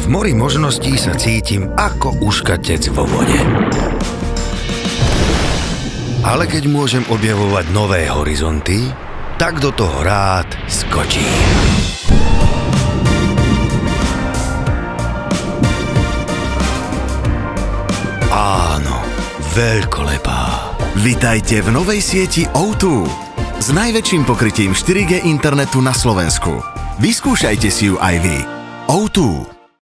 V mori možností sa cítim ako uškatec vo vode. Ale keď môžem objavovať nové horizonty, tak do toho rád skočím. Áno, veľkolepá. Vitajte v novej sieti O2 s najväčším pokrytím 4G internetu na Slovensku. Vyskúšajte si ju aj vy. O2.